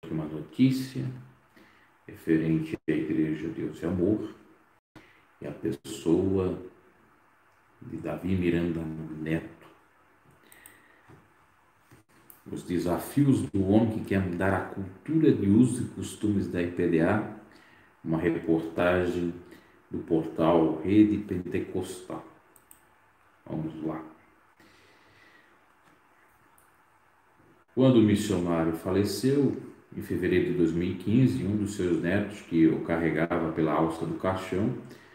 uma notícia referente à Igreja Deus e Amor e a pessoa de Davi Miranda Neto. Os desafios do homem que quer mudar a cultura de usos e costumes da IPDA, uma reportagem do portal Rede Pentecostal. Vamos lá. Quando o missionário faleceu, em fevereiro de 2015, um dos seus netos, que o carregava pela alça do caixão,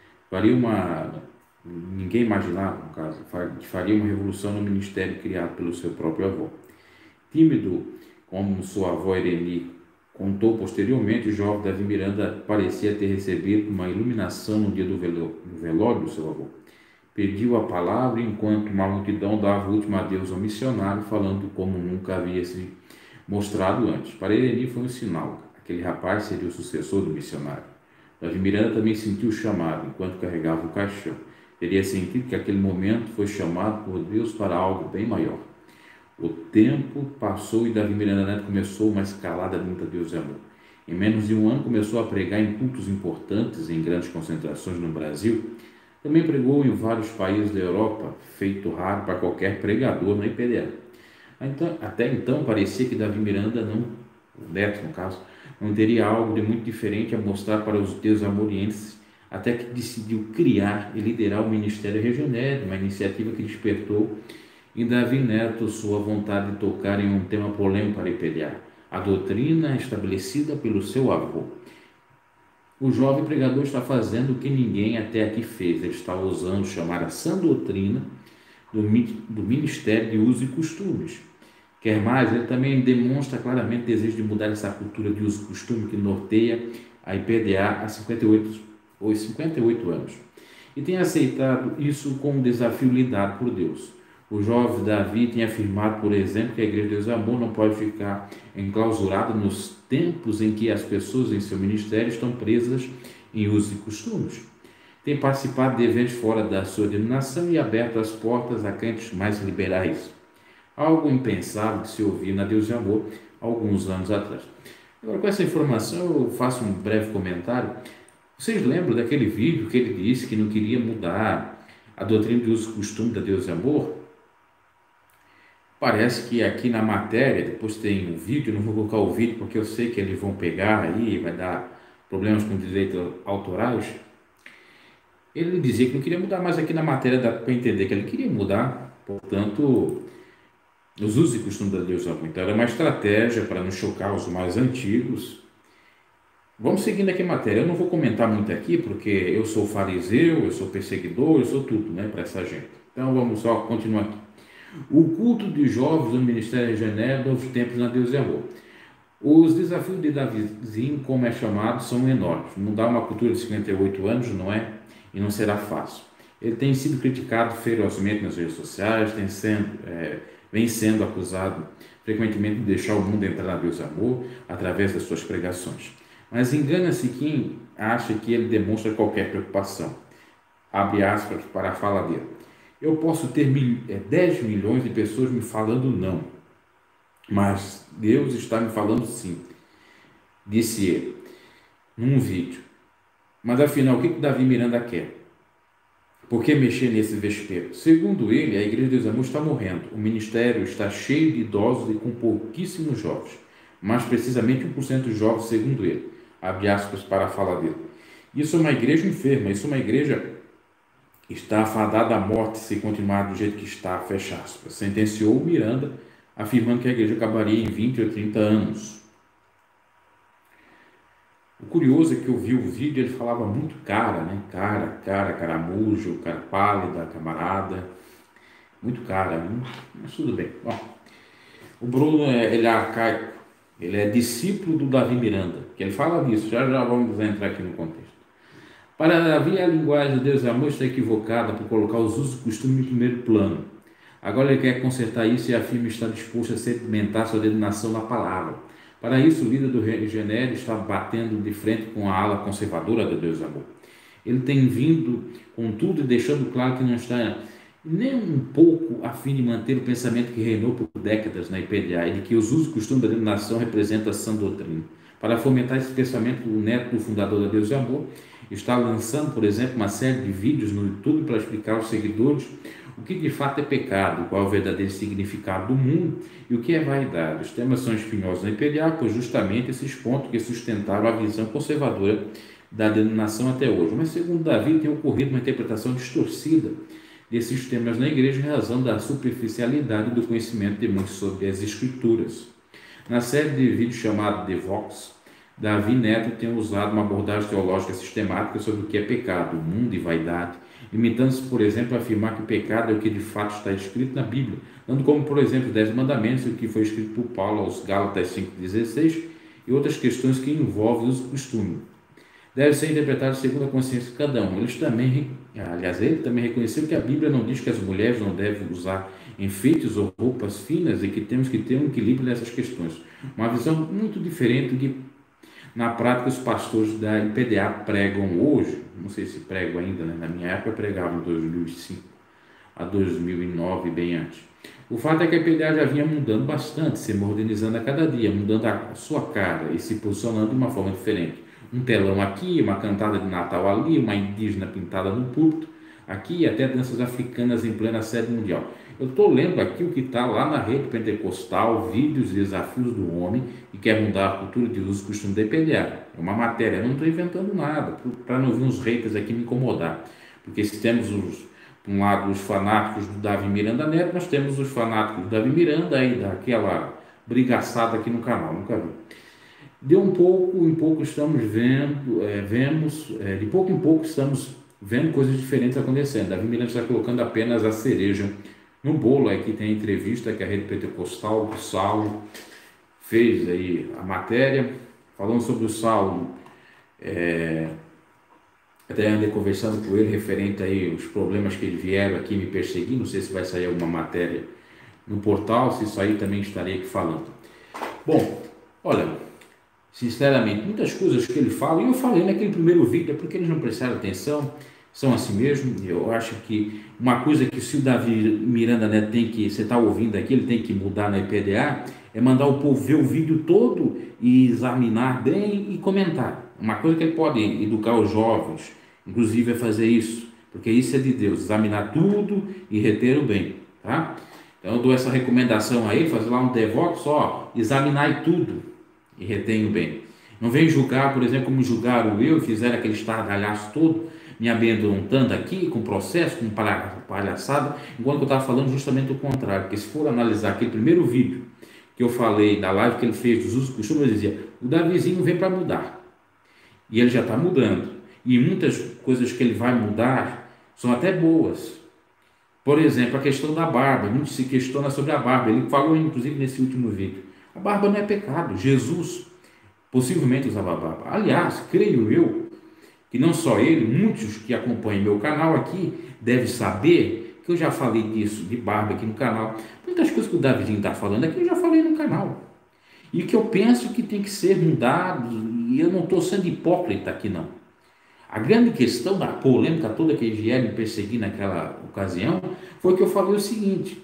ninguém imaginava, no caso, faria uma revolução no ministério criado pelo seu próprio avô. Tímido, como sua avó Irene contou posteriormente, o jovem Davi Miranda parecia ter recebido uma iluminação no dia do velório do seu avô. Pediu a palavra enquanto uma multidão dava o último adeus ao missionário, falando como nunca havia se mostrado antes. Para Irene foi um sinal. Aquele rapaz seria o sucessor do missionário. Davi Miranda também sentiu o chamado enquanto carregava o caixão. Teria sentido que aquele momento foi chamado por Deus para algo bem maior. O tempo passou e Davi Miranda Neto começou uma escalada de muita Deus e amor. Em menos de um ano começou a pregar em cultos importantes em grandes concentrações no Brasil. Também pregou em vários países da Europa, feito raro para qualquer pregador na IPDA. Até então parecia que Davi Miranda, o neto no caso, não teria algo de muito diferente a mostrar para os Deus amorienses, até que decidiu criar e liderar o Ministério Regenere, uma iniciativa que despertou em Davi Neto sua vontade de tocar em um tema polêmico para a IPDA, a doutrina estabelecida pelo seu avô. O jovem pregador está fazendo o que ninguém até aqui fez. Ele está ousando chamar a sã doutrina do Ministério de Usos e Costumes. Quer mais, ele também demonstra claramente desejo de mudar essa cultura de uso e costume que norteia a IPDA há 58 anos. E tem aceitado isso como um desafio lhe dado por Deus. O jovem Davi tem afirmado, por exemplo, que a Igreja de Deus e Amor não pode ficar enclausurada nos tempos em que as pessoas em seu ministério estão presas em usos e costumes. Tem participado de eventos fora da sua denominação e aberto as portas a crentes mais liberais. Algo impensável que se ouvia na Deus e Amor alguns anos atrás. Agora, com essa informação, eu faço um breve comentário. Vocês lembram daquele vídeo que ele disse que não queria mudar a doutrina de uso e costume da Deus e Amor? Parece que aqui na matéria, depois tem um vídeo, não vou colocar o vídeo porque eu sei que eles vão pegar aí, vai dar problemas com direitos autorais. Ele dizia que não queria mudar, mas aqui na matéria dá para entender que ele queria mudar, portanto, os usos e costumes da Deus e Amor. Então era uma estratégia para não chocar os mais antigos. Vamos seguindo aqui a matéria. Eu não vou comentar muito aqui porque eu sou fariseu, eu sou perseguidor, eu sou tudo, né, para essa gente. Então vamos só continuar aqui. O culto de jovens do Ministério Regenere, novos tempos na Deus e Amor. Os desafios de Davizinho, como é chamado, são enormes. Mudar uma cultura de 58 anos não é e não será fácil. Ele tem sido criticado ferozmente nas redes sociais, vem sendo acusado frequentemente de deixar o mundo entrar na Deus e Amor através das suas pregações. Mas engana-se quem acha que ele demonstra qualquer preocupação. Abre aspas para a fala dele. Eu posso ter 10 milhões de pessoas me falando não, mas Deus está me falando sim, disse ele num vídeo. Mas afinal, o que Davi Miranda quer? Por que mexer nesse vespeiro? Segundo ele, a Igreja de Deus e Amor está morrendo. O ministério está cheio de idosos e com pouquíssimos jovens, mais precisamente 1% dos jovens, segundo ele. Abre aspas para a fala dele. Isso é uma igreja enferma, isso é uma igreja está afadada à morte se continuar do jeito que está, fecha aspas. Sentenciou Miranda, afirmando que a igreja acabaria em 20 ou 30 anos. O curioso é que eu vi o vídeo, ele falava muito cara, né? Caramujo, cara pálida, camarada. Muito cara, né? Mas tudo bem. Bom, o Bruno, ele é arcaico, ele é discípulo do Davi Miranda, que ele fala disso, já vamos entrar aqui no contexto. Para Davi, a linguagem de Deus e Amor está equivocada por colocar os usos e costumes em primeiro plano. Agora ele quer consertar isso e afirma estar disposto a sedimentar sua denominação na palavra. Para isso, o líder do Regenere está batendo de frente com a ala conservadora de Deus e Amor. Ele tem vindo com tudo e deixando claro que não está nem um pouco a fim de manter o pensamento que reinou por décadas na IPDA, e de que os usos e costumes da denominação representam a sã doutrina. Para fomentar esse pensamento, o neto do fundador da Deus e Amor está lançando, por exemplo, uma série de vídeos no YouTube para explicar aos seguidores o que de fato é pecado, qual é o verdadeiro significado do mundo e o que é vaidade. Os temas são espinhosos na IPDA, pois justamente esses pontos que sustentaram a visão conservadora da denominação até hoje. Mas, segundo Davi, tem ocorrido uma interpretação distorcida desses temas na igreja em razão da superficialidade do conhecimento de muitos sobre as Escrituras. Na série de vídeos chamado The Vox, Davi Neto tem usado uma abordagem teológica sistemática sobre o que é pecado, mundo e vaidade, limitando-se, por exemplo, a afirmar que o pecado é o que de fato está escrito na Bíblia, dando como, por exemplo, os 10 mandamentos, o que foi escrito por Paulo aos Gálatas 5,16 e outras questões que envolvem os costumes. Deve ser interpretado segundo a consciência de cada um. Ele também reconheceu que a Bíblia não diz que as mulheres não devem usar enfeites ou roupas finas e que temos que ter um equilíbrio nessas questões. Uma visão muito diferente do que na prática os pastores da IPDA pregam hoje. Não sei se pregam ainda, né? Na minha época pregavam em 2005 a 2009, bem antes. O fato é que a IPDA já vinha mudando bastante, se modernizando a cada dia, mudando a sua cara e se posicionando de uma forma diferente. Um telão aqui, uma cantada de Natal ali, uma indígena pintada no púlpito aqui e até danças africanas em plena sede mundial. Eu estou lendo aqui o que está lá na rede pentecostal, vídeos e desafios do homem que quer mudar a cultura de uso e costume da IPDA. É uma matéria, eu não estou inventando nada, para não vir uns haters aqui me incomodar. Porque se temos, por um lado, os fanáticos do Davi Miranda Neto, nós temos os fanáticos do Davi Miranda aí, daquela brigaçada aqui no canal, nunca vi. De um pouco em pouco estamos de pouco em pouco estamos vendo coisas diferentes acontecendo. Davi Miranda está colocando apenas a cereja no bolo. Aqui tem a entrevista que a rede pentecostal do Saulo fez aí a matéria, falando sobre o Saulo. Até andei conversando com ele referente aí os problemas que ele vieram aqui me perseguir. Não sei se vai sair alguma matéria no portal, se isso aí também estarei aqui falando. Bom, olha, sinceramente, muitas coisas que ele fala, e eu falei naquele primeiro vídeo, é porque eles não prestaram atenção, são assim mesmo. Eu acho que uma coisa que se o Davi Miranda, né, você está ouvindo aqui, ele tem que mudar na IPDA, é mandar o povo ver o vídeo todo e examinar bem e comentar. Uma coisa que ele pode educar os jovens, inclusive, é fazer isso, porque isso é de Deus, examinar tudo e reter o bem, tá? Então eu dou essa recomendação a ele, fazer lá um devoto só, examinar tudo e retenho bem. Não vem julgar, por exemplo, como julgaram eu, fizeram aquele estardalhaço todo, me amedrontando aqui, com processo, com palhaçada, enquanto eu estava falando justamente o contrário. Porque se for analisar aquele primeiro vídeo que eu falei da live que ele fez dos usos e costumes, eu dizia, o Davizinho vem para mudar. E ele já está mudando. E muitas coisas que ele vai mudar são até boas. Por exemplo, a questão da barba. Muito se questiona sobre a barba. Ele falou, inclusive, nesse último vídeo. A barba não é pecado. Jesus possivelmente usava barba. Aliás, creio eu que não só ele, muitos que acompanham meu canal aqui devem saber que eu já falei disso, de barba aqui no canal. Muitas coisas que o Davidinho está falando aqui eu já falei no canal. E que eu penso que tem que ser mudado, e eu não estou sendo hipócrita aqui não. A grande questão da polêmica toda que eles vieram me perseguir naquela ocasião foi que eu falei o seguinte: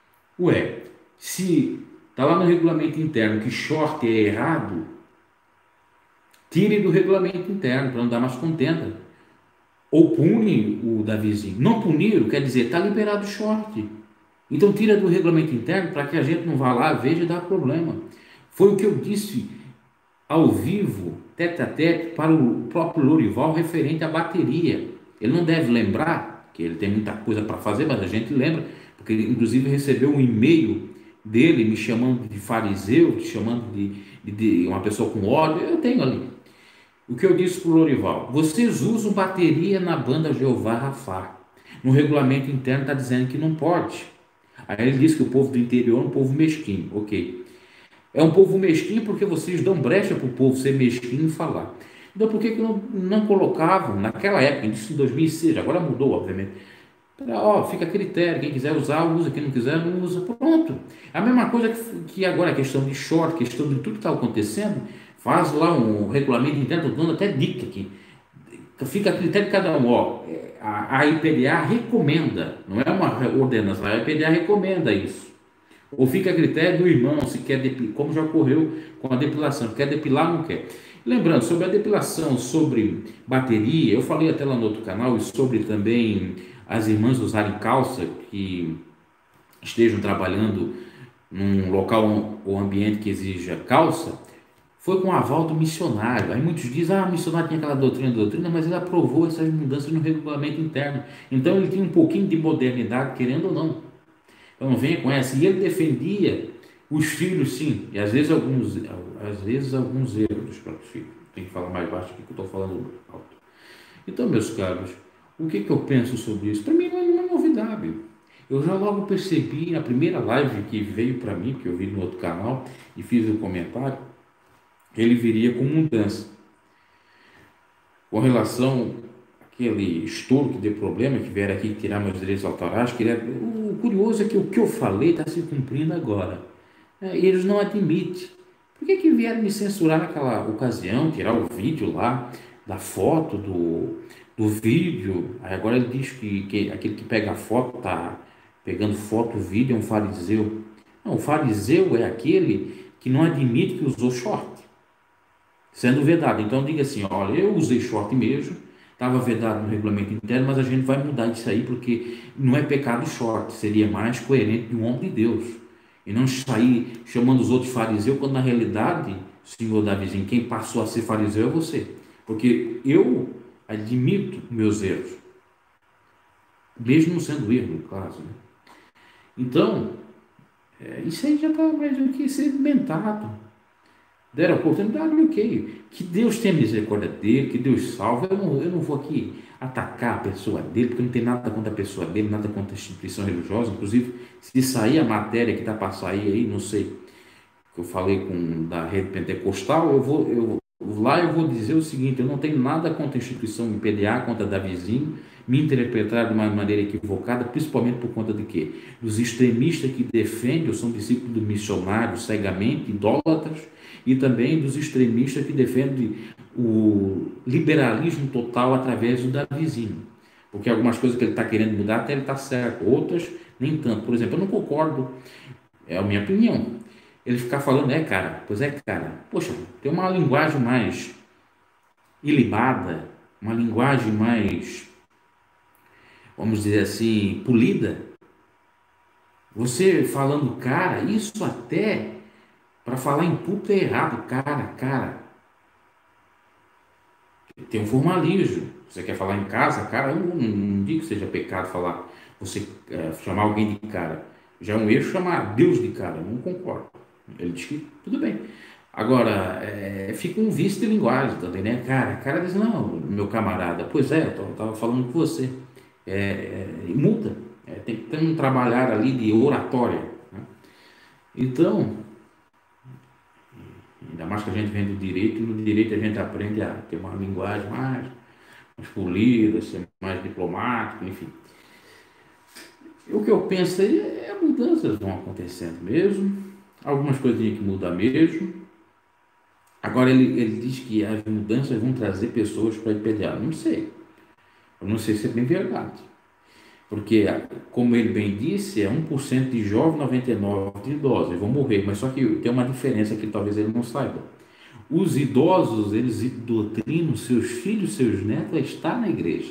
se está lá no regulamento interno que short é errado, tire do regulamento interno para não dar mais contenta. Ou pune o Davizinho. Não puniram, quer dizer, está liberado o short. Então tira do regulamento interno para que a gente não vá lá, veja e dá problema. Foi o que eu disse ao vivo, tete a tete, para o próprio Lorival referente à bateria. Ele não deve lembrar, que ele tem muita coisa para fazer, mas a gente lembra, porque ele inclusive recebeu um e-mail dele me chamando de fariseu, chamando de uma pessoa com ódio. Eu tenho ali. O que eu disse para o Lorival: vocês usam bateria na banda Jeová Rafá. No regulamento interno está dizendo que não pode. Aí ele disse que o povo do interior é um povo mesquinho. Ok. É um povo mesquinho porque vocês dão brecha para o povo ser mesquinho e falar. Então por que não colocavam naquela época, isso em 2006, agora mudou obviamente. Fica a critério, quem quiser usar, usa, quem não quiser, não usa, pronto. A mesma coisa que agora a questão de short, questão de tudo que está acontecendo, faz lá um regulamento interno, estou dando até dica aqui. fica a critério de cada um. Ó, a IPDA recomenda, não é uma ordenança, a IPDA recomenda isso. Ou fica a critério do irmão, se quer depilar, como já ocorreu com a depilação, quer depilar ou não quer. Lembrando, sobre a depilação, sobre bateria, eu falei até lá no outro canal, e sobre também as irmãs usarem calça, que estejam trabalhando num local ou ambiente que exija calça, foi com o aval do missionário. Aí muitos dizem, o missionário tinha aquela doutrina, mas ele aprovou essas mudanças no regulamento interno. Então ele tinha um pouquinho de modernidade, querendo ou não. Então não venha com essa. E ele defendia os filhos, sim, e às vezes alguns erros dos próprios filhos. Tem que falar mais baixo aqui que eu estou falando alto. Então, meus caros, o que eu penso sobre isso? Para mim não é nenhuma novidade. Eu já logo percebi na primeira live que veio para mim, que eu vi no outro canal, e fiz um comentário, ele viria com mudança. Com relação àquele estouro que deu problema, que vieram aqui tirar meus direitos autorais, o curioso é que o que eu falei está se cumprindo agora. E eles não admitem. Por que vieram me censurar naquela ocasião, tirar o vídeo lá, da foto, do vídeo? Aí agora ele diz que aquele que pega a foto está pegando foto, vídeo, é um fariseu. Não, o fariseu é aquele que não admite que usou short, sendo vedado. Então diga assim, olha, eu usei short mesmo, estava vedado no regulamento interno, mas a gente vai mudar isso aí, porque não é pecado short, seria mais coerente de um homem de Deus, e não sair chamando os outros fariseus, quando na realidade, senhor Davizinho, quem passou a ser fariseu é você, porque eu admito meus erros, mesmo não sendo erro, no caso, né? Então, isso aí já está mais do que sedimentado. Deram a oportunidade, ok. Que Deus tenha misericórdia dele, que Deus salve. Eu não vou aqui atacar a pessoa dele, porque não tem nada contra a pessoa dele, nada contra a instituição religiosa. Inclusive, se sair a matéria que está para sair aí, não sei, que eu falei com da rede pentecostal, eu vou dizer o seguinte: eu não tenho nada contra a instituição IPDA, contra Davizinho, me interpretar de uma maneira equivocada, principalmente por conta de quê? Dos extremistas que defendem, ou são discípulos do missionário cegamente, idólatras, e também dos extremistas que defendem o liberalismo total através do Davizinho. Porque algumas coisas que ele está querendo mudar, até ele está certo, outras nem tanto. Por exemplo, eu não concordo, é a minha opinião, ele ficar falando, cara, poxa, tem uma linguagem mais ilibada, uma linguagem mais, vamos dizer assim, polida. Você falando cara, isso até para falar em público é errado, cara. Tem um formalismo. Você quer falar em casa, cara, eu não digo que seja pecado falar, você chamar alguém de cara. Já é um erro chamar Deus de cara, eu não concordo. Ele diz que tudo bem. Agora, fica um vício de linguagem também, né? Cara diz, não, meu camarada, pois é, eu estava falando com você. Muda. Tem que ter um trabalhar ali de oratória, né? Então, ainda mais que a gente vem do direito, e no direito a gente aprende a ter uma linguagem mais polida, ser mais diplomático, enfim. O que eu penso aí mudanças vão acontecendo mesmo, algumas coisinhas que mudam mesmo. Agora ele diz que as mudanças vão trazer pessoas para IPDA. Eu não sei se é bem verdade. Porque, como ele bem disse, é 1% de jovens, 99% de idosos, vão morrer. Mas só que tem uma diferença que talvez ele não saiba. Os idosos, eles doutrinam seus filhos, seus netos a estar na igreja.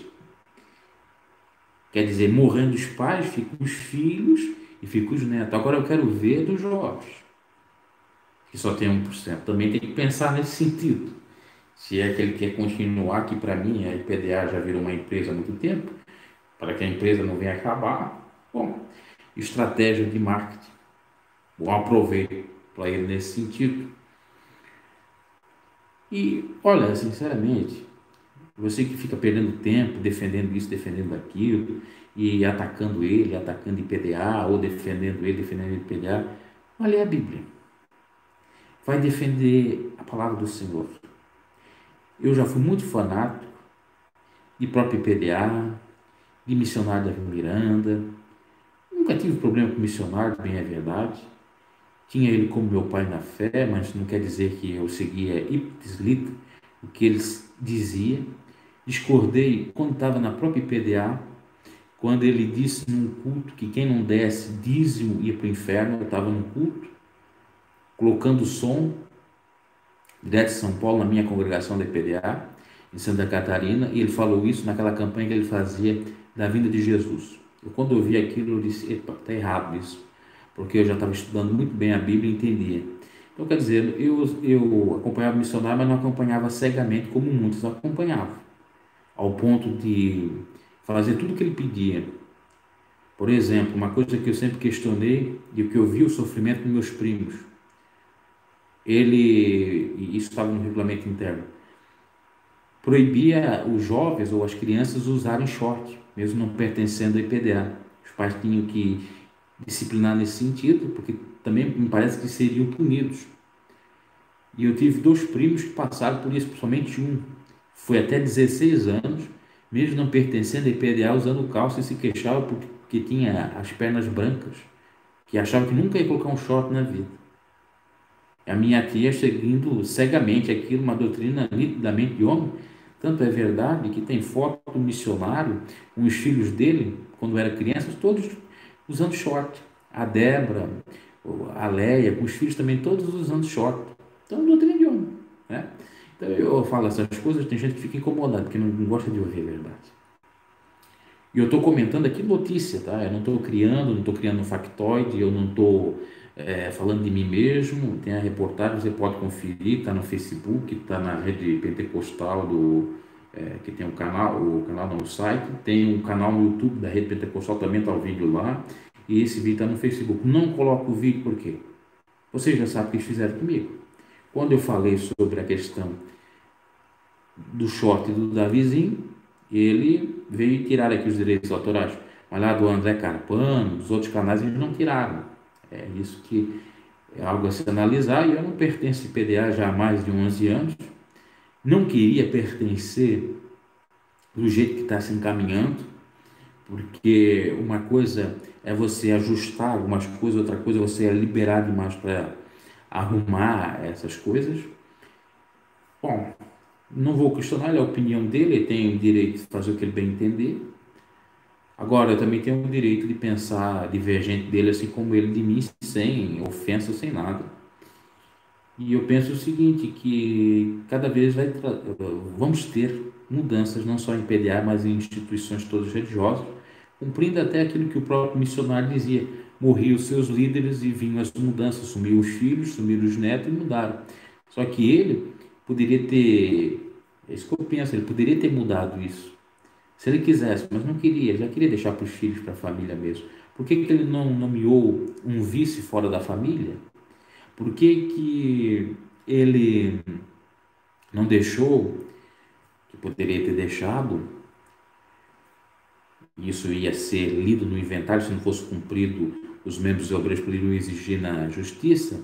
Quer dizer, morrendo os pais, ficam os filhos e ficam os netos. Agora eu quero ver dos jovens, que só tem 1%. Também tem que pensar nesse sentido. Se é que ele quer continuar, que para mim a IPDA já virou uma empresa há muito tempo, para que a empresa não venha acabar, bom, estratégia de marketing, bom aproveito para ele nesse sentido. E olha, sinceramente, você que fica perdendo tempo defendendo isso, defendendo aquilo, e atacando ele, atacando IPDA, ou defendendo ele, defendendo IPDA, vai ler a Bíblia, vai defender a palavra do Senhor. Eu já fui muito fanático de próprio IPDA, de missionário Davi Miranda, nunca tive problema com missionário, bem é verdade, tinha ele como meu pai na fé, mas não quer dizer que eu seguia ipsis literis o que eles diziam. discordei quando estava na própria IPDA, quando ele disse num culto que quem não desse dízimo ia para o inferno. Eu estava num culto, colocando som, direto de São Paulo, na minha congregação da IPDA, em Santa Catarina, e ele falou isso naquela campanha que ele fazia da vinda de Jesus. Quando eu vi aquilo, eu disse: epa, está errado isso, porque eu já estava estudando muito bem a Bíblia e entendia. Então, quer dizer, eu acompanhava o missionário, mas não acompanhava cegamente como muitos acompanhavam, ao ponto de fazer tudo o que ele pedia. Por exemplo, uma coisa que eu sempre questionei e que eu vi o sofrimento dos meus primos, e isso estava no regulamento interno, proibia os jovens ou as crianças usarem short, mesmo não pertencendo à IPDA. Os pais tinham que disciplinar nesse sentido, porque também me parece que seriam punidos. E eu tive dois primos que passaram por isso, principalmente um. Foi até 16 anos, mesmo não pertencendo à IPDA, usando calça, e se queixava porque tinha as pernas brancas, que achava que nunca ia colocar um short na vida. A minha tia seguindo cegamente aquilo, uma doutrina nitidamente de homem. Tanto é verdade que tem foto do missionário com os filhos dele, quando era criança, todos usando short. A Débora, a Leia, com os filhos também, todos usando short. Então, doutrina de homem, né? Então, eu falo essas coisas, tem gente que fica incomodada, porque não gosta de ouvir a verdade. E eu estou comentando aqui notícia, tá? Eu não estou criando um factoide, eu não estou falando de mim mesmo. Tem a reportagem, você pode conferir, está no Facebook, está na rede pentecostal que tem o canal no site, tem um canal no YouTube da rede pentecostal, também está o vídeo lá, e esse vídeo está no Facebook. Não coloco o vídeo por quê? Vocês já sabem o que eles fizeram comigo. Quando eu falei sobre a questão do short do Davizinho, ele veio tirar aqui os direitos autorais, mas lá do André Carpano, dos outros canais, eles não tiraram. É isso que é algo a se analisar. E eu não pertenço ao PDA já há mais de 11 anos, não queria pertencer do jeito que está se encaminhando, porque uma coisa é você ajustar algumas coisas, outra coisa é você liberar demais para arrumar essas coisas. Bom, não vou questionar, é a opinião dele, ele tem o direito de fazer o que ele bem entender. Agora, eu também tenho o direito de pensar divergente dele, assim como ele de mim, sem ofensa, sem nada. E eu penso o seguinte, que cada vez vamos ter mudanças, não só em PDA, mas em instituições todas religiosas, cumprindo até aquilo que o próprio missionário dizia: morriam os seus líderes e vinham as mudanças, sumiram os filhos, sumiram os netos e mudaram. Só que ele poderia ter, é isso que eu penso, ele poderia ter mudado isso, se ele quisesse, mas não queria, ele já queria deixar para os filhos, para a família mesmo. Por que que ele não nomeou um vice fora da família? Por que que ele não deixou, que poderia ter deixado, isso ia ser lido no inventário, se não fosse cumprido, os membros e obreiros poderiam exigir na justiça?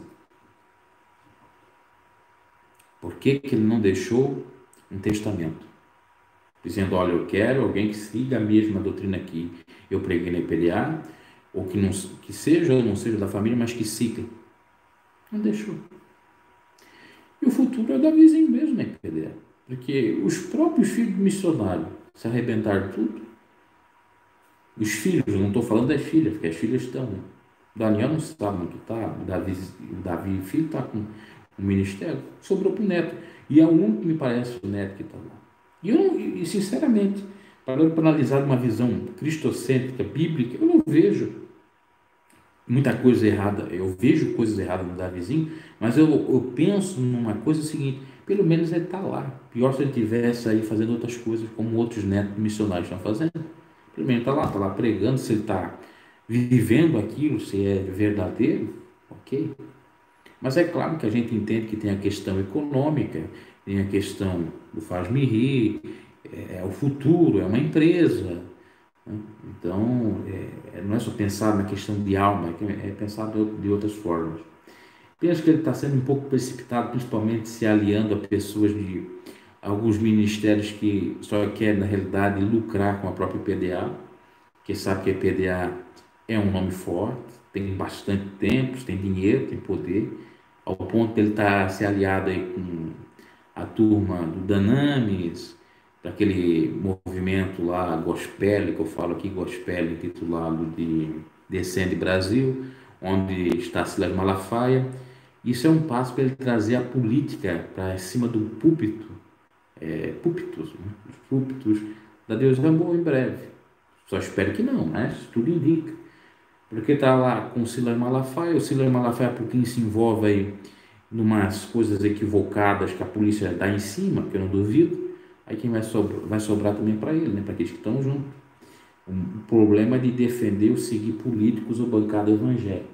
Por que que ele não deixou um testamento, dizendo: olha, eu quero alguém que siga a mesma doutrina que eu preguei na IPDA, ou que, não, que seja ou não seja da família, mas que siga? Não deixou. E o futuro é da vizinha mesmo na IPDA, porque os próprios filhos do missionário se arrebentaram tudo. Os filhos, eu não estou falando das filhas, porque as filhas estão, né? Daniel não sabe onde está, Davi filho está com o ministério, sobrou para o neto, e é o único que me parece o neto que está lá. E sinceramente, para analisar uma visão cristocêntrica, bíblica, eu não vejo muita coisa errada. Eu vejo coisas erradas no Davizinho, mas eu penso numa coisa seguinte: pelo menos ele está lá. Pior se ele estivesse aí fazendo outras coisas, como outros netos missionários estão fazendo. Pelo menos está lá pregando. Se ele está vivendo aquilo, se é verdadeiro, ok. Mas é claro que a gente entende que tem a questão econômica, tem a questão do faz-me rir, é o futuro, é uma empresa, né? Então, não é só pensar na questão de alma, é pensar de outras formas. Penso que ele está sendo um pouco precipitado, principalmente se aliando a pessoas de alguns ministérios que só querem, na realidade, lucrar com a própria PDA, que sabe que a PDA é um nome forte, tem bastante tempo, tem dinheiro, tem poder, ao ponto de ele estar se aliado aí com a turma do Danames, daquele movimento lá, gospel, que eu falo aqui, gospel, intitulado de Descende Brasil, onde está Silas Malafaia. Isso é um passo para ele trazer a política para cima do púlpito, púlpitos, né? Os púlpitos da Deus é bom em breve. Só espero que não, né? Isso tudo indica. Porque está lá com o Silas Malafaia, o Silas Malafaia, por quem se envolve aí numas coisas equivocadas que a polícia dá em cima, que eu não duvido, aí quem vai sobrar também para ele, né? Para aqueles que estão juntos. O problema é de defender ou seguir políticos ou bancada evangélica.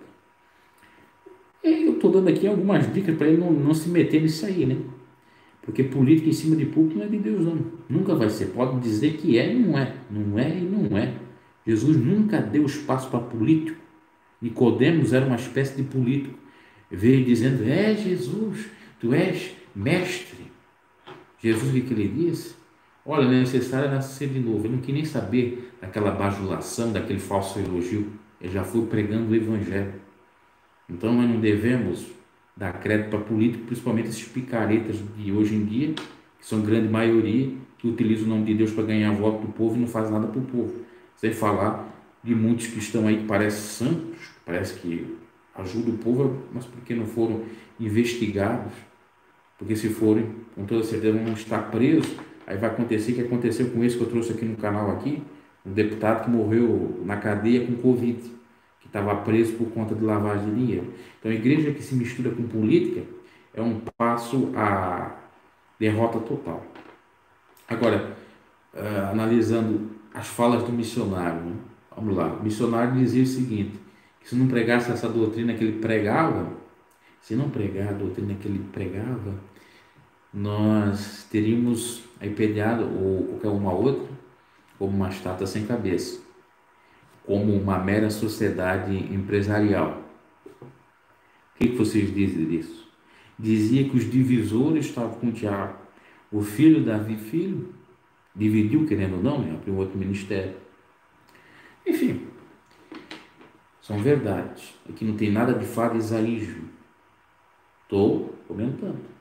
E eu estou dando aqui algumas dicas para ele não se meter nisso aí, né? Porque política em cima de púlpito não é de Deus, não. Nunca vai ser. Pode dizer que é e não é. Não é e não é. Jesus nunca deu espaço para político. Nicodemos era uma espécie de político. Veio dizendo: é Jesus, tu és mestre. Jesus, o que ele disse? Olha, é necessário nascer de novo. Ele não quis nem saber daquela bajulação, daquele falso elogio. Ele já foi pregando o evangelho. Então nós não devemos dar crédito para político, principalmente esses picaretas de hoje em dia, que são grande maioria, que utilizam o nome de Deus para ganhar voto do povo e não faz nada para o povo. Sem falar de muitos que estão aí que parecem santos, parece que ajudam o povo, mas porque não foram investigados, porque se forem, com toda certeza vão estar presos. Aí vai acontecer o que aconteceu com esse que eu trouxe aqui no canal aqui, um deputado que morreu na cadeia com Covid, que estava preso por conta de lavagem de dinheiro. Então, a igreja que se mistura com política é um passo à derrota total. Agora, analisando as falas do missionário, né? Vamos lá, o missionário dizia o seguinte, que se não pregasse essa doutrina que ele pregava, se não pregar a doutrina que ele pregava, nós teríamos aí pediado, ou qualquer uma outra, como uma estátua sem cabeça, como uma mera sociedade empresarial. O que vocês dizem disso? Dizia que os divisores estavam com o Tiago. O filho Davi, filho, dividiu, querendo ou não, e abriu outro ministério. Enfim, são verdades. Aqui não tem nada de farisaísmo. Estou comentando.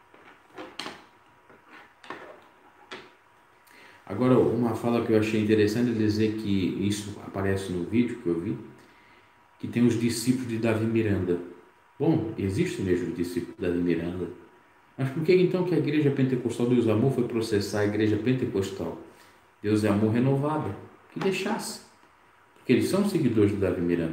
Agora, uma fala que eu achei interessante é dizer que isso aparece no vídeo que eu vi, que tem os discípulos de Davi Miranda. Bom, existem mesmo os discípulos de Davi Miranda. Mas por que então que a Igreja Pentecostal Deus é Amor foi processar a Igreja Pentecostal Deus é Amor renovada? Que deixasse. Porque eles são seguidores do Davi Miranda.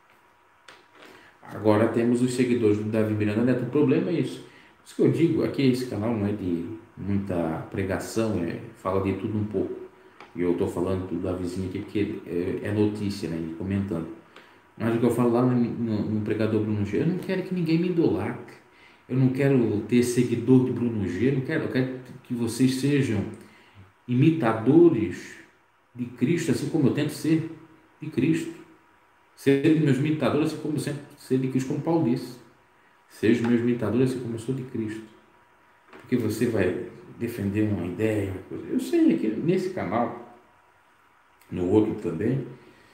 Agora temos os seguidores do Davi Miranda Neto. O problema é isso. Por isso que eu digo, aqui esse canal não é de muita pregação, fala de tudo um pouco. E eu estou falando do Davizinho aqui porque é notícia, né, comentando. Mas o que eu falo lá no pregador Bruno G, eu não quero que ninguém me idolatre. Eu não quero ter seguidor de Bruno G, eu quero que vocês sejam imitadores de Cristo, assim como eu tento ser de Cristo. Ser meus imitadores, assim como eu sempre ser de Cristo, como Paulo disse. Sejam meus imitadores, assim como eu sou de Cristo. Porque você vai defender uma ideia, uma coisa. Eu sei que nesse canal, no outro também,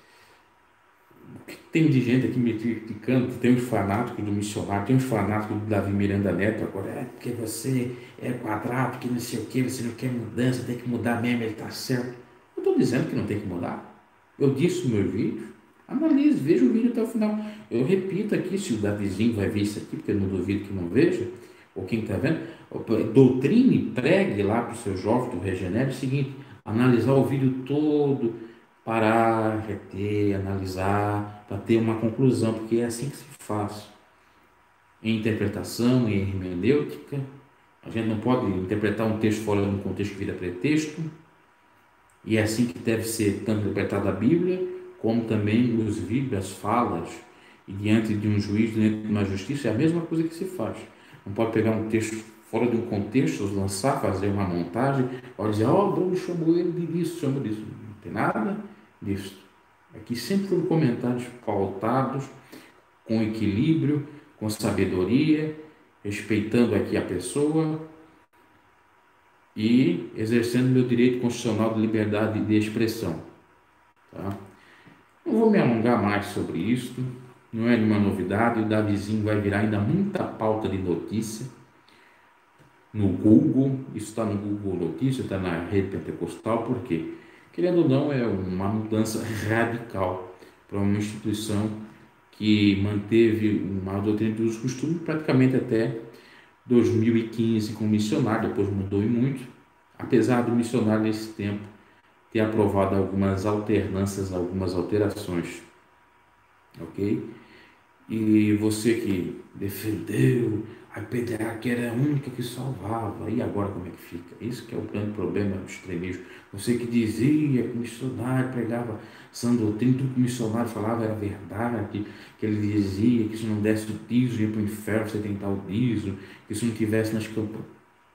o que tem de gente aqui me criticando, tem os fanáticos do missionário, tem os fanáticos do Davi Miranda Neto, agora porque você é quadrado, que não sei o que, você não quer mudança, tem que mudar mesmo, ele está certo. Eu estou dizendo que não tem que mudar. Eu disse no meu vídeo, analise, veja o vídeo até o final. Eu repito aqui, se o Davizinho vai ver isso aqui, porque eu não duvido que não veja, ou quem está vendo, doutrine, pregue lá para o seu jovem do Regenere o seguinte, analisar o vídeo todo, parar, reter, analisar, para ter uma conclusão, porque é assim que se faz. Em interpretação, em hermenêutica, a gente não pode interpretar um texto fora de um contexto que vira pretexto, e é assim que deve ser tanto interpretada a Bíblia, como também os vídeos, as falas, e diante de um juiz, diante de uma justiça, é a mesma coisa que se faz. Não pode pegar um texto fora de um contexto, lançar, fazer uma montagem, ou dizer, o Bruno chamou ele disso, chamou disso. Não tem nada disso. Aqui sempre foram comentários pautados, com equilíbrio, com sabedoria, respeitando aqui a pessoa e exercendo meu direito constitucional de liberdade de expressão. Tá? Não vou me alongar mais sobre isso, não é nenhuma novidade, o Davizinho vai virar ainda muita pauta de notícia. no Google, isso está no Google Notícias, está na rede pentecostal, por quê? Querendo ou não, é uma mudança radical para uma instituição que manteve uma doutrina dos costumes praticamente até 2015 com missionário, depois mudou e muito, apesar do missionário nesse tempo ter aprovado algumas alternâncias, algumas alterações, ok? E você que defendeu a PDA, que era a única que salvava, e agora como é que fica? Isso que é o grande problema do extremismo. Você que dizia que o missionário pregava sã doutrina, tudo que o missionário falava era verdade, que ele dizia que se não desse o dízimo ia para o inferno, você tem que dar o dízimo, que se não tivesse nas campanhas.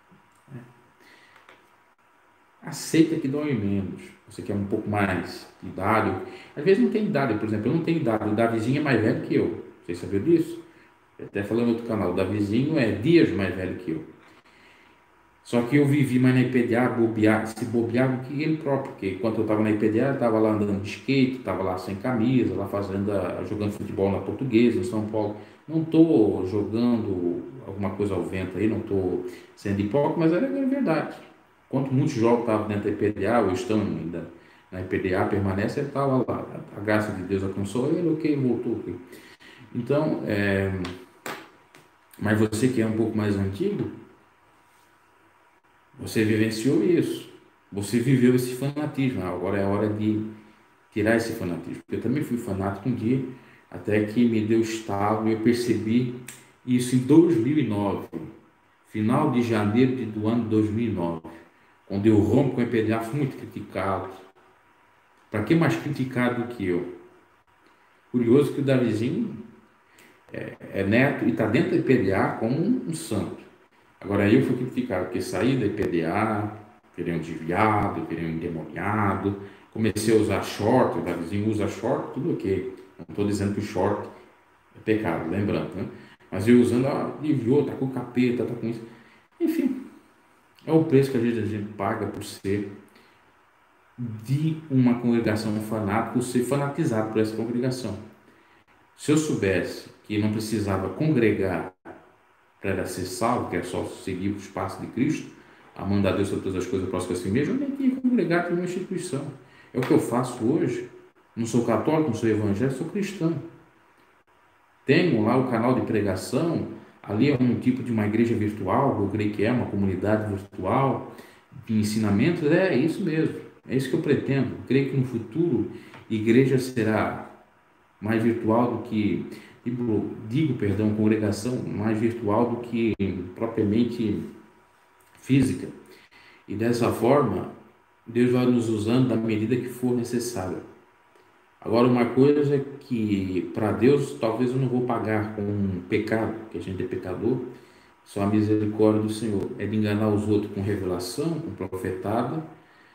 Aceita que dói menos. Você quer um pouco mais de idade. Às vezes não tem idade, por exemplo, eu não tenho idade. O Davizinho é mais velho que eu. Vocês sabiam disso? Eu até falei no outro canal, o Davizinho é dias mais velho que eu. Só que eu vivi mais na IPDA, bobear, se bobear do que ele próprio, porque enquanto eu estava na IPDA, eu estava lá andando de skate, estava lá sem camisa, lá jogando futebol na Portuguesa, em São Paulo. Não estou jogando alguma coisa ao vento aí, não estou sendo hipócrita, mas era verdade. Enquanto muitos jogos estavam dentro da IPDA, ou estão ainda na IPDA, permanece, ele estava lá. A graça de Deus alcançou ele, ok, voltou. Ok. Então, mas você que é um pouco mais antigo, você vivenciou isso. Você viveu esse fanatismo. Agora é a hora de tirar esse fanatismo. Eu também fui fanático um dia, até que me deu estalo e eu percebi isso em 2009, final de janeiro do ano 2009, quando eu rompo com o EPDA, fui muito criticado. Para que mais criticado do que eu? Curioso que o Davizinho é neto e está dentro do IPDA como um santo. Agora eu fui criticado porque saí da IPDA, virei um desviado, virei um endemoniado, comecei a usar short, o Davizinho usa short, tudo ok. Não estou dizendo que o short é pecado, lembrando, né? Mas eu usando, desviou, tá com capeta, tá com isso. Enfim, é o preço que às vezes a gente paga por ser de uma congregação fanática, por ser fanatizado por essa congregação. Se eu soubesse que não precisava congregar para ser salvo, que é só seguir os passos de Cristo, amando a Deus sobre todas as coisas próximas a si mesmo, eu nem tinha congregado em uma instituição. É o que eu faço hoje. Não sou católico, não sou evangélico, sou cristão. Tenho lá o canal de pregação, ali é um tipo de uma igreja virtual, eu creio que é uma comunidade virtual de ensinamentos, é isso mesmo, é isso que eu pretendo. Eu creio que no futuro a igreja será mais virtual do que, perdão, congregação mais virtual do que propriamente física. E dessa forma, Deus vai nos usando da medida que for necessário. Agora, uma coisa é que para Deus talvez eu não vou pagar com um pecado, que a gente é pecador, só a misericórdia do Senhor é de enganar os outros com revelação, com profetada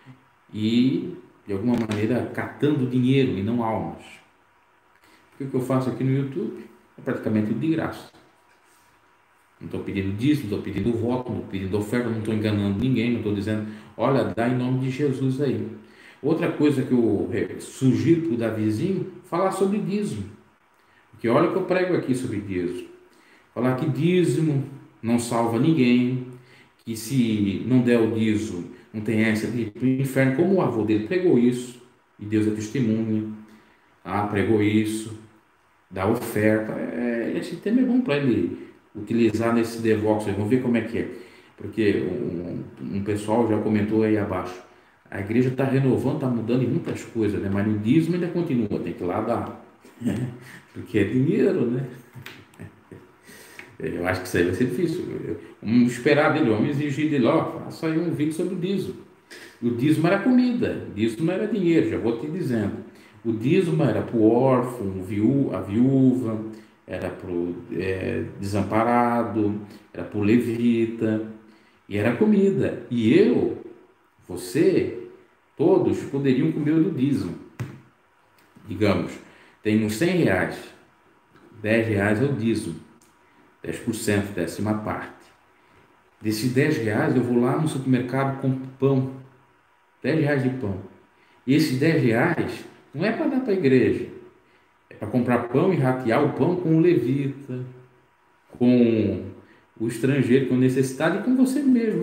e de alguma maneira catando dinheiro e não almas. Porque o que eu faço aqui no YouTube é praticamente de graça. Não estou pedindo dízimo, não estou pedindo voto, não estou pedindo oferta, não estou enganando ninguém, não estou dizendo, olha, dá em nome de Jesus aí. Outra coisa que eu sugiro para o Davizinho, falar sobre dízimo. Porque olha o que eu prego aqui sobre dízimo. Falar que dízimo não salva ninguém, que se não der o dízimo, não tem essa de ir para o inferno, como o avô dele pregou isso, e Deus é testemunha, pregou isso, dá oferta. Esse tema é bom para ele utilizar nesse Devox, vamos ver como é que é. Porque um pessoal já comentou aí abaixo, a igreja está renovando, está mudando em muitas coisas, né? Mas no dízimo ainda continua, tem que ir lá dar, porque é dinheiro, né? Eu acho que isso aí vai ser difícil. Vamos esperar dele, vamos exigir dele, faça aí um vídeo sobre o dízimo. O dízimo era comida, o dízimo era dinheiro, já vou te dizendo. O dízimo era para o órfão, a viúva, era para o desamparado, era para o levita, e era comida. E eu, você, todos poderiam comer do dízimo. Digamos, tenho R$100, R$10 é o dízimo, 10%, décima parte. Desses R$10 eu vou lá no supermercado com pão, R$10 de pão. E esses R$10 não é para dar para a igreja, é para comprar pão e ratear o pão com o levita, com o estrangeiro com necessidade e com você mesmo.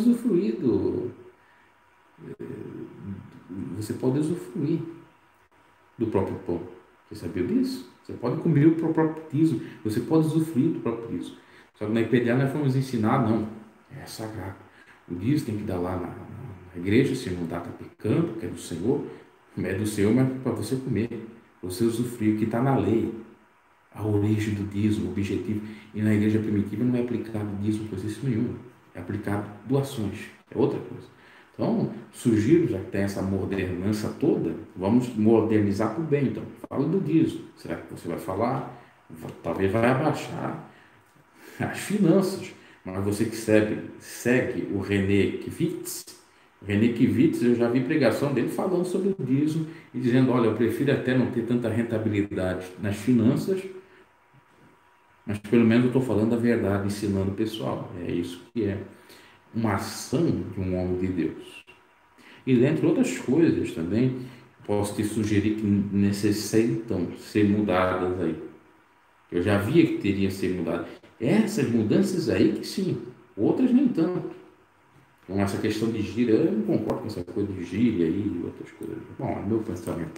Você pode usufruir do próprio pão. Você sabia disso? Você pode comer o próprio dízimo, você pode usufruir do próprio dízimo. Só que na IPDA nós fomos ensinar, não, é sagrado. O dízimo tem que dar lá na igreja, se não dá, está pecando, que é do Senhor, não é do Senhor, mas para você comer, você usufruir o que está na lei, a origem do dízimo, o objetivo. E na igreja primitiva não é aplicado dízimo coisa nenhuma, é aplicado doações, é outra coisa. Então, sugiro, já que tem essa modernança toda, vamos modernizar para o bem. Então, fala do dízimo. Será que você vai falar? Talvez vai abaixar as finanças. Mas você que segue o René Kivitz, eu já vi pregação dele falando sobre o dízimo e dizendo, olha, eu prefiro até não ter tanta rentabilidade nas finanças, mas pelo menos eu estou falando a verdade, ensinando o pessoal. É isso que é uma ação de um homem de Deus. E dentre outras coisas também, posso te sugerir que necessitam ser mudadas aí. Eu já via que teria que ser mudado. Essas mudanças aí que sim, outras nem tanto. Com essa questão de gíria, eu não concordo com essa coisa de gíria aí e outras coisas. Bom, é meu pensamento.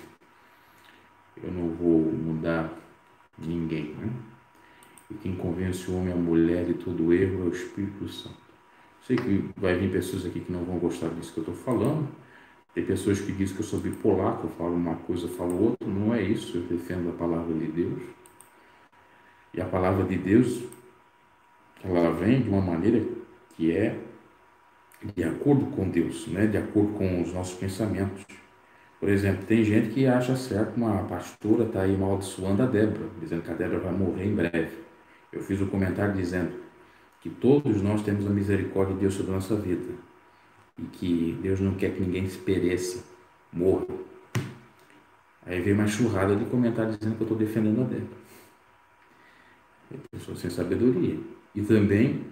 Eu não vou mudar ninguém, né? E quem convence o homem, a mulher de todo erro é o Espírito Santo. Sei que vai vir pessoas aqui que não vão gostar disso que eu estou falando. Tem pessoas que dizem que eu sou bipolar, que eu falo uma coisa, falo outra. Não é isso, eu defendo a palavra de Deus. E a palavra de Deus, ela vem de uma maneira que é de acordo com Deus, né? De acordo com os nossos pensamentos. Por exemplo, tem gente que acha certo uma pastora estar aí amaldiçoando a Débora, dizendo que a Débora vai morrer em breve. Eu fiz um comentário dizendo que todos nós temos a misericórdia de Deus sobre a nossa vida e que Deus não quer que ninguém se pereça, morra. Aí veio uma enxurrada de comentários dizendo que eu estou defendendo a Débora. Pessoas sem sabedoria. E também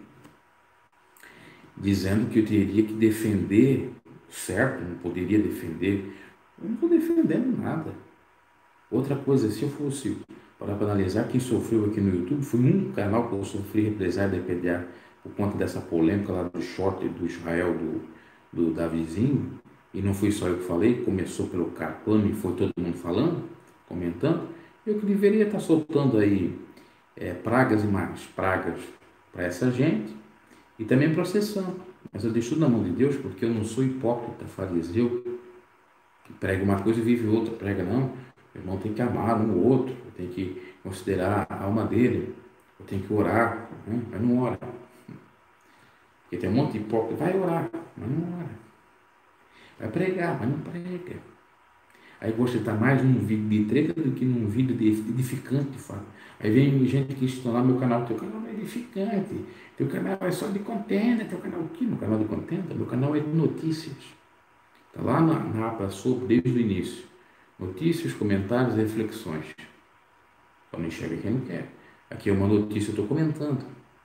dizendo que eu teria que defender, certo, não poderia defender. Eu não estou defendendo nada. Outra coisa, se eu fosse para analisar quem sofreu aqui no YouTube, foi um canal que eu sofri represália da EPDA por conta dessa polêmica lá do short do Israel, do Davizinho, e não fui só eu que falei, começou pelo Carpano e foi todo mundo falando, comentando. Eu que deveria estar soltando aí pragas e mais pragas para essa gente e também processando. Mas eu deixo na mão de Deus porque eu não sou hipócrita, fariseu, que prega uma coisa e vive outra. Prega não, o irmão tem que amar um ou outro, tem que considerar a alma dele, eu tenho que orar, né? Mas não ora. Porque tem um monte de hipócrita, vai orar, mas não ora. Vai pregar, mas não prega. Aí gosta de estar mais num vídeo de treta do que num vídeo de edificante, de fato. Aí vem gente que está lá no meu canal, teu canal não é edificante, teu canal é só de contenda, teu canal aqui, meu canal de contenda, meu canal é de notícias. Está lá na aba sobre desde o início. Notícias, comentários e reflexões. Só não enxerga quem não quer. Aqui é uma notícia, eu estou comentando.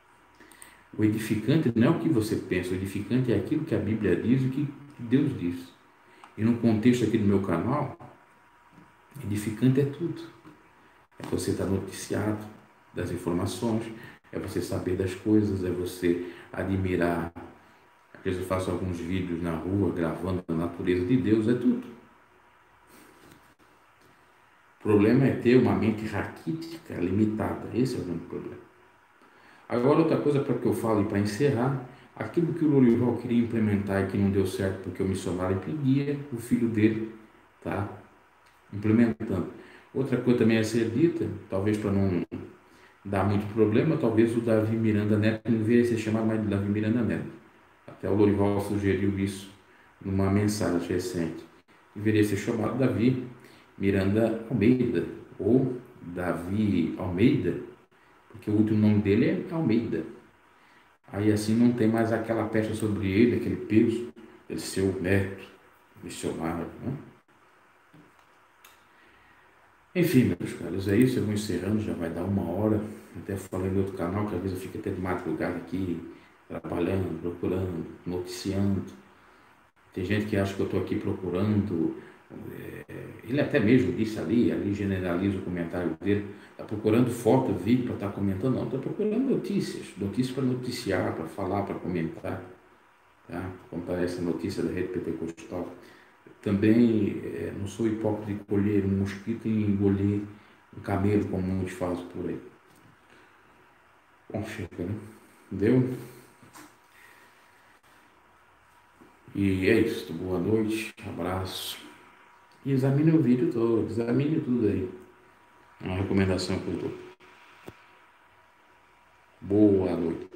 O edificante não é o que você pensa, o edificante é aquilo que a Bíblia diz e o que Deus diz. E no contexto aqui do meu canal, edificante é tudo. É você estar noticiado das informações, é você saber das coisas, é você admirar. Às vezes eu faço alguns vídeos na rua, gravando a natureza de Deus, é tudo. O problema é ter uma mente raquítica, limitada. Esse é o grande problema. Agora, outra coisa para que eu falo e para encerrar, aquilo que o Lorival queria implementar e que não deu certo porque o missionário impedia, o filho dele está implementando. Outra coisa também a ser dita, talvez para não dar muito problema, talvez o Davi Miranda Neto não deveria ser chamado mais de Davi Miranda Neto. Até o Lorival sugeriu isso numa mensagem recente. Deveria ser chamado Davi Miranda Almeida, ou Davi Almeida, porque o último nome dele é Almeida. Aí assim não tem mais aquela pecha sobre ele, aquele peso, ele ser o neto, missionário, né? Enfim, meus caros, é isso, eu vou encerrando, já vai dar 1 hora. Até falei no outro canal, que às vezes eu fico até de madrugada aqui, trabalhando, procurando, noticiando. Tem gente que acha que eu estou aqui procurando Ele até mesmo disse ali generaliza o comentário dele, está procurando foto, vídeo para estar comentando, não, está procurando notícias para noticiar, para falar, para comentar, tá? Contar essa notícia da rede pentecostal. Também não sou hipócrita de colher um mosquito e engolir um camelo, como muitos fazem por aí. Bom, chega, né? Deu? E é isso. Boa noite, abraço. E examine o vídeo todo, examine tudo aí. É uma recomendação que eu dou. Boa noite.